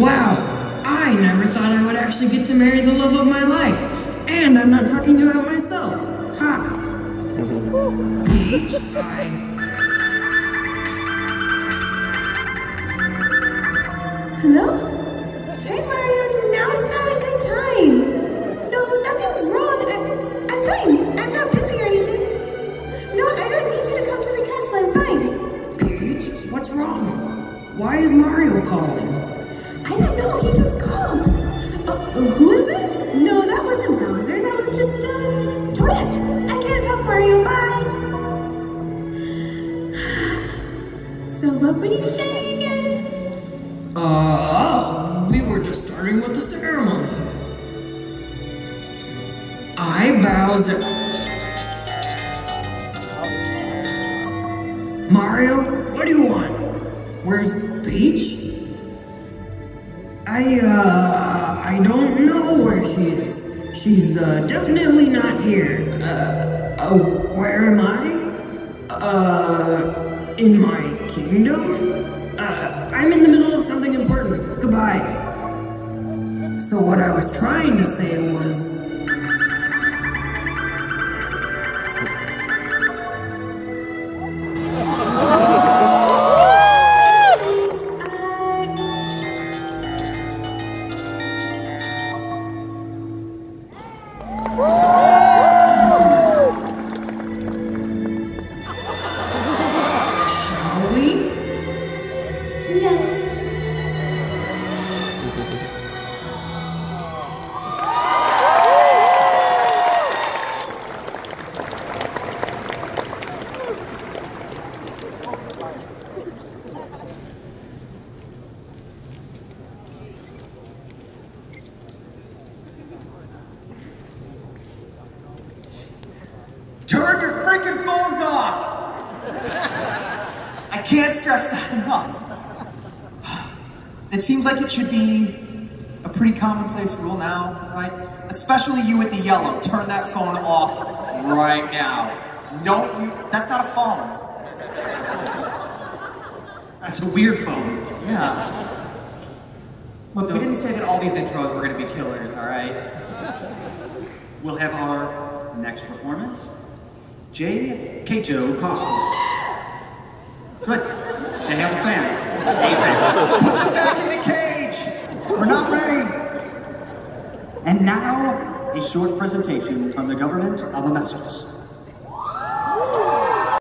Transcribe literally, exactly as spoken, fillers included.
Wow, I never thought I would actually get to marry the love of my life. And I'm not talking about myself. Ha! Peach, I... Hello? Hey Mario, now's not a good time. No, nothing's wrong. I, I'm fine. I'm not busy or anything. No, I don't need you to come to the castle. I'm fine. Peach, what's wrong? Why is Mario calling? I don't know. He just called. Uh, who is it? No, that wasn't Bowser. That was just, uh, Toadette. I can't talk, Mario. Bye. So what were you saying again? Uh, we were just starting with the ceremony. I, Bowser. Mario, what do you want? Where's Peach? I, uh, I don't know where she is. She's, uh, definitely not here. Uh, oh, where am I? Uh, in my kingdom? Uh, I'm in the middle of something important. Goodbye. So what I was trying to say was... Shall we? Let's. Turn your freaking phones off! I can't stress that enough. It seems like it should be a pretty commonplace rule now, right? Especially you with the yellow. Turn that phone off right now. Don't you, that's not a phone. That's a weird phone. Yeah. Look, we didn't say that all these intros were gonna be killers, all right? We'll have our next performance. J. Kato Cosplay. Good. They have a fan. A fan. Put them back in the cage! We're not ready! And now, a short presentation from the government of Amestris.